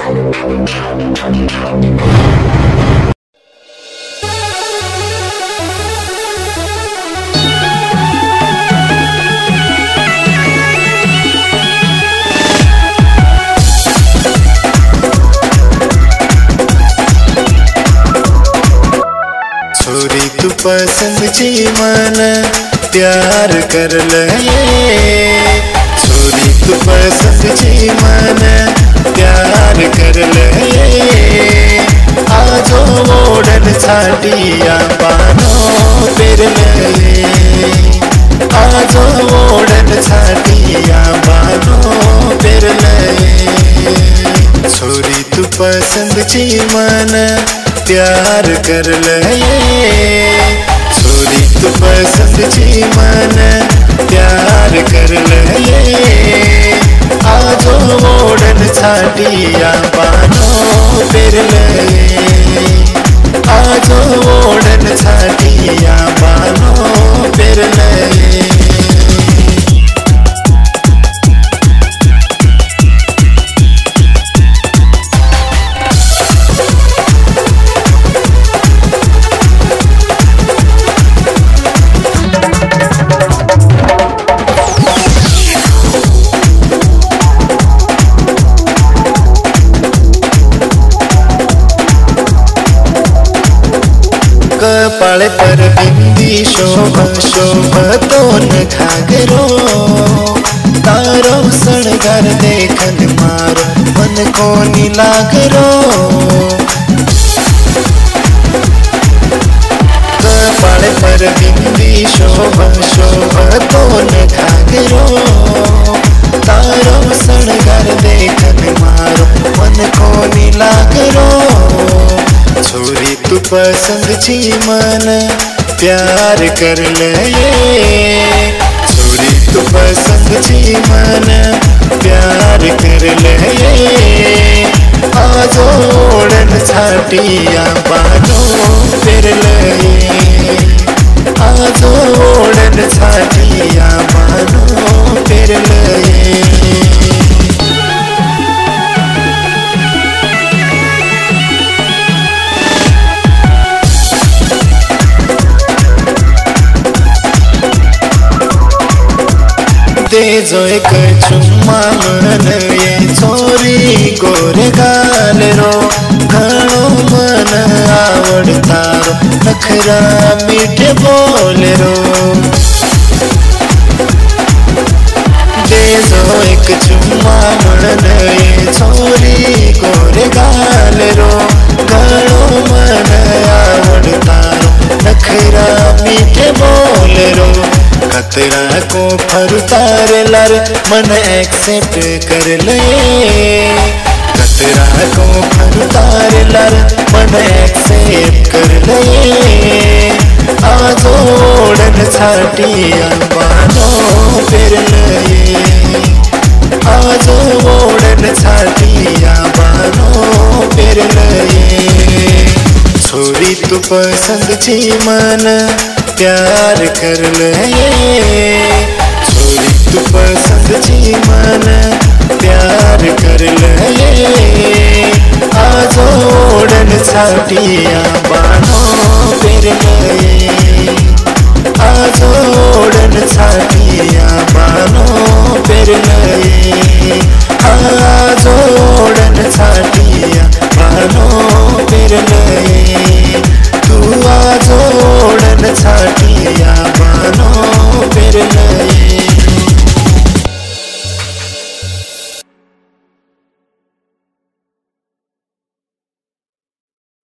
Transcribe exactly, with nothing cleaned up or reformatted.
छोरी तू पसंद जी मन प्यार कर ले, छोरी तू पसंद जी मन प्यार कर ले। आजो ओढ़न छाटिया पानो फिर ले, आजो ओढ़न छाटिया पानो फिर ले। छोरी तू पसंद जी मन प्यार कर ले, छोरी तू पसंद जी मन प्यार कर ले। आजो ओढ़न छाटिया बानो फिर ले, आजो ओढ़न छाटिया बानो फिर ले। कपाल पर बिंदी शोभा शोभा तो न घाघरो, तारो सणगार देखन मारो मन को नीलागरो। कपाल पर बिंदी शोभा शोभा तो न घाघरो, तारो सणगार देखन मारो मन को नीलागरो। छोरी तू पसंद जी मन प्यार कर ले, छोरी तू पसंद जी मन प्यार कर ले। आजो ओढ़न छाटिया बानो फिर ले, आजो ओढ़न छाटिया बानो फिर ले। दे जो एक चुम्मा मन ये छोरी गोरे गाल रो, घणो मन आवड़ता रो नखरा मीठे बोल रो। दे जो एक चुम्मा मन ये छोरी गोरे गाल रो, घणो मन आवड़ता रो नखरा मीठे बोल रो। खतरा को फरुतार लर मन एक्सेप्ट कर ले, खतरा को फरुतार लर मन एक्सेप्ट कर ले। आजो ओढ़न छाटिया बानो फिर ले, आजो ओढ़न छाटिया बानो फिर ले। छोरी तू पसंद जी मन प्यार कर ले, छोरी तू पसंद जी मन प्यार कर ले। आजो ओढ़न छाटिया